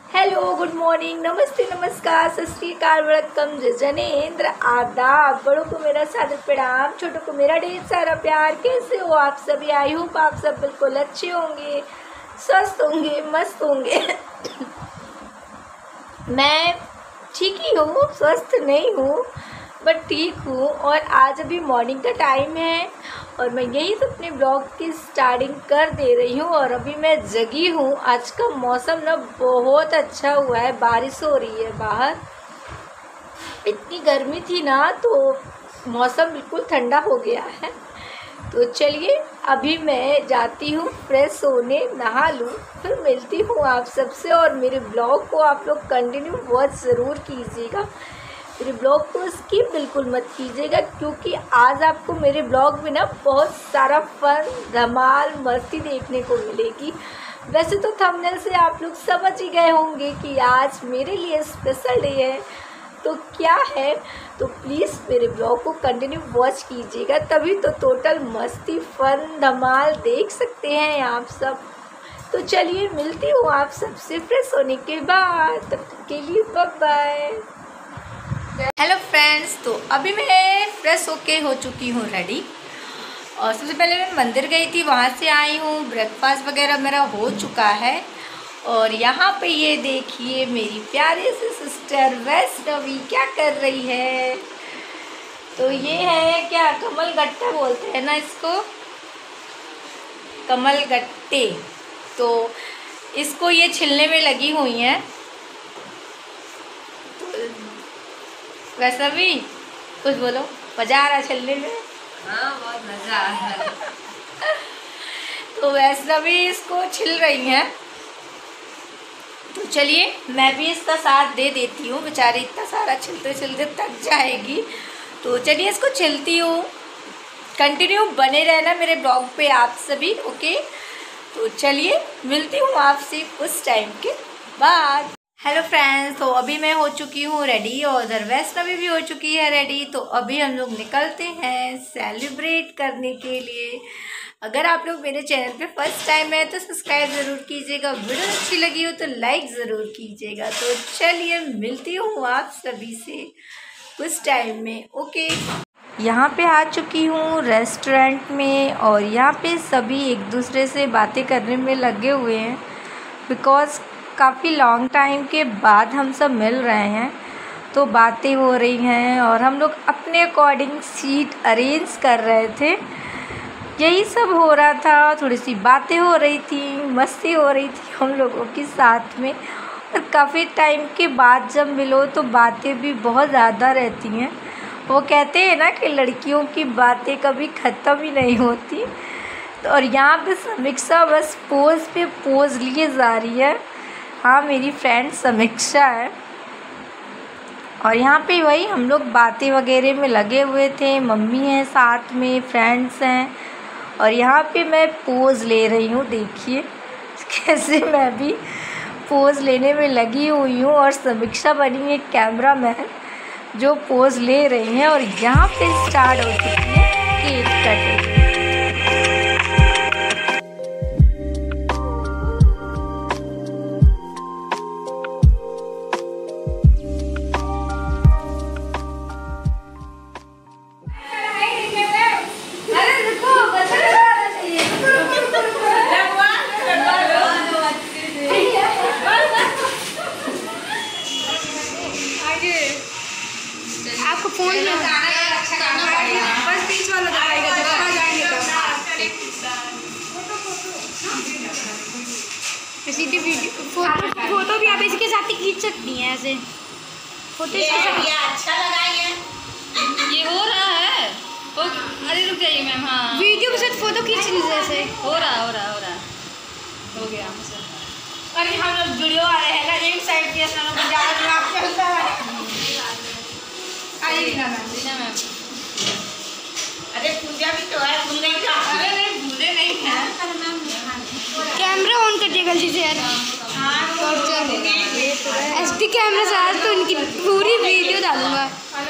Hello, good morning, नमस्ते, नमस्कार, सत श्री अकाल, वड़कम, जय जनेन्द्र, आदाब। बड़ों को मेरा सादर प्रणाम, छोटों को मेरा ढेर सारा प्यार। कैसे हो आप सभी? आई होप आप सब बिल्कुल अच्छे होंगे, स्वस्थ होंगे, मस्त होंगे। मैं ठीक ही हूँ, स्वस्थ नहीं हूँ बट ठीक हूँ। और आज अभी मॉर्निंग का टाइम है और मैं यही तो अपने ब्लॉग की स्टार्टिंग कर दे रही हूँ। और अभी मैं जगी हूँ। आज का मौसम ना बहुत अच्छा हुआ है, बारिश हो रही है बाहर। इतनी गर्मी थी ना तो मौसम बिल्कुल ठंडा हो गया है। तो चलिए अभी मैं जाती हूँ फ्रेश होने, नहा लूँ, फिर मिलती हूँ आप सबसे। और मेरे ब्लॉग को आप लोग कंटिन्यू वॉच ज़रूर कीजिएगा, मेरे ब्लॉग को स्किप बिल्कुल मत कीजिएगा, क्योंकि आज आपको मेरे ब्लॉग में ना बहुत सारा फन, धमाल, मस्ती देखने को मिलेगी। वैसे तो थंबनेल से आप लोग समझ ही गए होंगे कि आज मेरे लिए स्पेशल डे है, तो क्या है। तो प्लीज़ मेरे ब्लॉग को कंटिन्यू वॉच कीजिएगा, तभी तो टोटल मस्ती, फन, धमाल देख सकते हैं आप सब। तो चलिए मिलती हूँ आप सबसे फ्रेश होने के बाद, तब तक के लिए बाय बाय। हेलो फ्रेंड्स, तो अभी मैं फ्रेश होके हो चुकी हूँ रेडी। और सबसे पहले मैं मंदिर गई थी, वहाँ से आई हूँ। ब्रेकफास्ट वगैरह मेरा हो चुका है। और यहाँ पे ये देखिए मेरी प्यारी सी सिस्टर वैष्णवी क्या कर रही है। तो ये है क्या, कमल गट्टा बोलते हैं ना इसको, कमल गट्टे। तो इसको ये छिलने में लगी हुई हैं। वैष्णवी कुछ बोलो, मज़ा आ रहा छिलने में? हाँ, बहुत मज़ा आ रहा है। तो वैष्णवी इसको छिल रही हैं। तो चलिए मैं भी इसका साथ दे देती हूँ, बेचारी इतना सारा छिलते छिलते थक जाएगी। तो चलिए इसको छिलती हूँ। कंटिन्यू बने रहना मेरे ब्लॉग पे आप सभी, ओके। तो चलिए मिलती हूँ आपसे कुछ टाइम के बाद। हेलो फ्रेंड्स, तो अभी मैं हो चुकी हूँ रेडी और उधर वैष्णवी भी हो चुकी है रेडी। तो अभी हम लोग निकलते हैं सेलिब्रेट करने के लिए। अगर आप लोग मेरे चैनल पे फर्स्ट टाइम है तो सब्सक्राइब ज़रूर कीजिएगा, वीडियो अच्छी लगी हो तो लाइक ज़रूर कीजिएगा। तो चलिए मिलती हूँ आप सभी से कुछ टाइम में, ओके। यहाँ पे आ चुकी हूँ रेस्टोरेंट में और यहाँ पे सभी एक दूसरे से बातें करने में लगे हुए हैं, बिकॉज़ काफ़ी लॉन्ग टाइम के बाद हम सब मिल रहे हैं। तो बातें हो रही हैं और हम लोग अपने अकॉर्डिंग सीट अरेंज कर रहे थे। यही सब हो रहा था, थोड़ी सी बातें हो रही थी, मस्ती हो रही थी हम लोगों के साथ में। और काफ़ी टाइम के बाद जब मिलो तो बातें भी बहुत ज़्यादा रहती हैं। वो कहते हैं ना कि लड़कियों की बातें कभी ख़त्म ही नहीं होती। तो और यहाँ पे समीक्षा बस पोज पे पोज लिए जा रही है। हाँ, मेरी फ्रेंड समीक्षा है। और यहाँ पे वही हम लोग बातें वगैरह में लगे हुए थे। मम्मी है साथ में, फ्रेंड्स हैं। और यहाँ पे मैं पोज ले रही हूँ, देखिए कैसे मैं भी पोज लेने में लगी हुई हूँ। और समीक्षा बनी है कैमरा मैन जो पोज ले रही हैं। और यहाँ पे स्टार्ट हो चुकी है केक कटिंग। आपको फोन में बस बीच वाला दिखाएगा, जब आ जाएंगे तब फोटो भी आप इसके साथ ही खींच सकती हैं। ऐसे फोटो इसके साथ अच्छा लगा ये हो रहा है। अरे रुक जाइए मैम। हाँ, वीडियो के साथ फोटो खींच लीजिए। ऐसे हो रहा हो गया। अरे हम लोग वीडियो आ रहे हैं ना, एक साइड के सालों को ज़्यादा दिमाग चलता है। रीना मैम। अरे पूजा भी तो है, भूल नहीं था। अरे नहीं, भूले नहीं हैं। कैमरा ऑन कर दिया गलती से यार। SD कैमरा से आज तो इनकी पूरी वीडियो डालूंगा।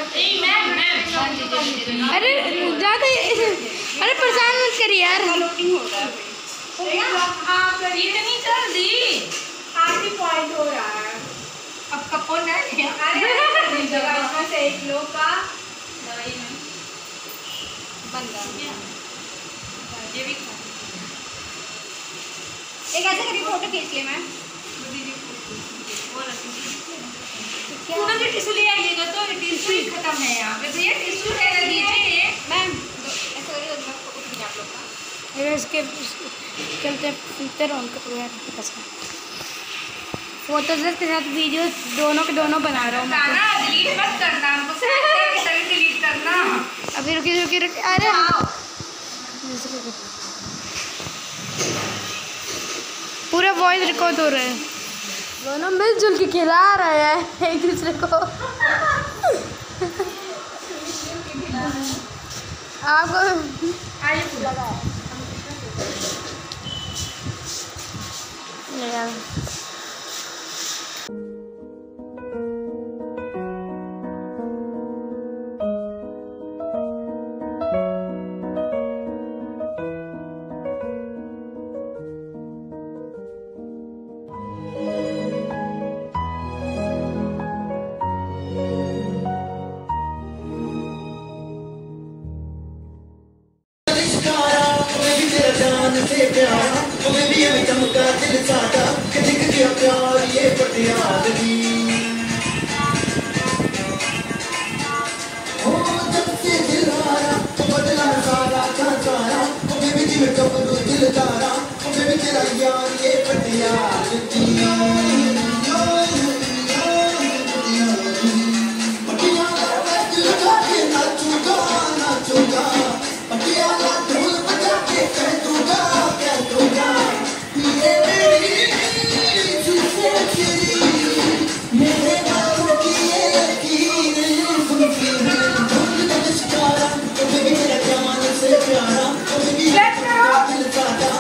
अरे ज़्यादा, अरे परेशान मत करिए यार। इतनी जल्दी पॉइंट हो रहा है। इसमें से 1 किलो का दवाई में बन गया। ये भी खा एक ऐसे करके फोटो खींच लिया मैं। पूरा जो टिश्यू ले आइएगा तो टिश्यू ही खत्म है यहाँ पे, तो ये टिश्यू लेना दीजिए। मैं ऐसे करके फोटो खींच आप लोग का। इसके चलते फिल्टर ऑन कर फोटोज के साथ वीडियो दोनों के दोनों बना रहा हूँ मैं। डिलीट मत करना, हमको तभी डिलीट करना। अभी रुकी रुकी रुकी, अरे पूरा वॉइस रिकॉर्ड हो रहा है। दोनों मिलजुल के खिला रहे हैं एक दूसरे को। आपको लगा चमका दिल सादा दिख गया प्यार ये पटियाली हो जब से दिल आया तो बदला सारा सारा बेबी जी में कब दिल तारा बेबी तेरा यार ये पटियाली पटियाला दिल का के नाचूंगा नाचूंगा पटियाला ढोल बजा के कह दूंगा मेरे बालों की मेरा जान से प्यारा दिल सादा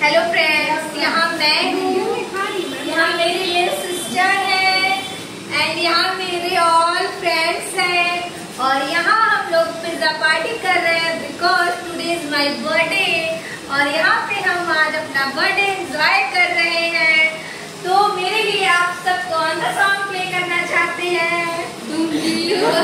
हेलो फ्रेंड्स, यहाँ मैं हूँ, यहाँ मेरी लिटिल सिस्टर है एंड यहाँ मेरे ऑल फ्रेंड्स हैं और यहाँ हम लोग पिज्जा पार्टी कर रहे हैं because today is my birthday और यहाँ पे हम आज अपना बर्थडे एंजॉय कर रहे हैं। तो मेरे लिए आप सब कौन सा सॉन्ग प्ले करना चाहते हैं?